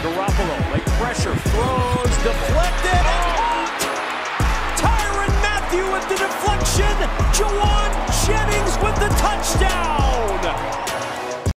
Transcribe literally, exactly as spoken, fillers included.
Garoppolo, late pressure, throws, deflected, and caught! Tyrann Mathieu with the deflection. Jauan